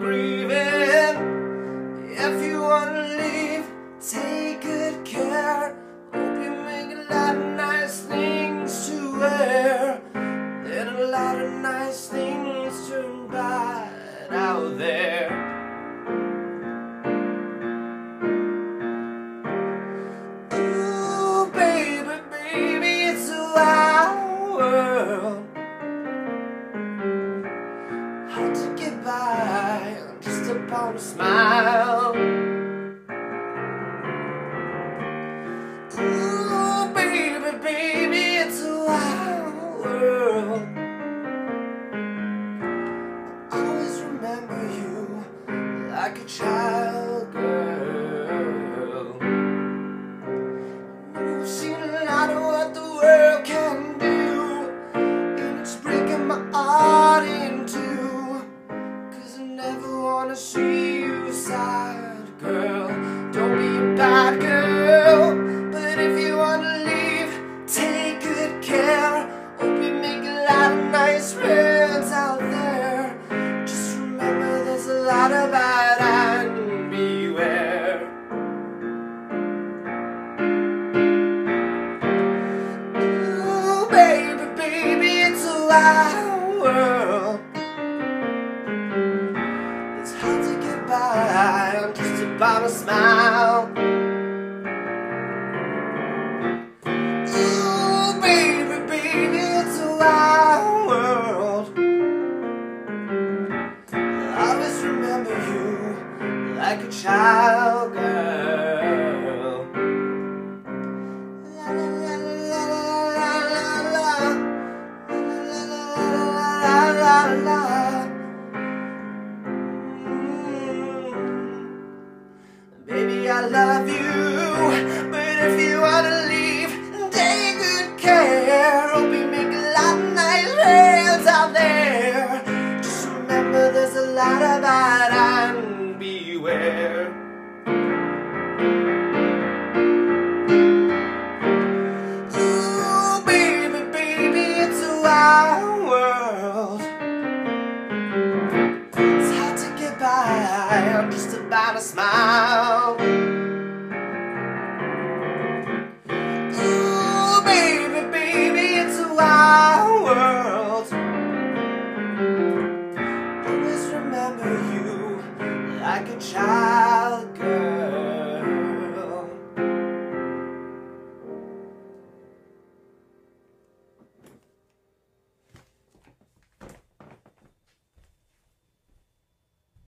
grieving. If you wanna leave, take good care. Hope you make a lot of nice things to wear. Then a lot of nice things turn bad out there. Ooh, baby, baby, it's a wild world. Hard to get by just upon a smile. Ooh, baby, baby, it's a wild world. I always remember you like a child girl. You've seen a lot of what the world can do, and it's breaking my heart in two. 'Cause I never wanna see you sad, girl. Don't be a bad girl. But if you wanna leave, take good care. Hope you make a lot of nice friends out there. Just remember there's a lot of bad and beware. Ooh, baby, baby, it's a wild world. It's hard to get by on just about a smile. Ooh, baby, baby, it's a wild world. I always remember you like a child girl. La la la la la la la la la la la. Baby, I love you, but if you wanna leave, take good care. Hope you make a lot of nice friends out there. Just remember there's a lot of bad and beware. Ooh, baby, baby, it's a wild world. It's hard to get by on just about a smile. Ooh, baby, baby, it's a wild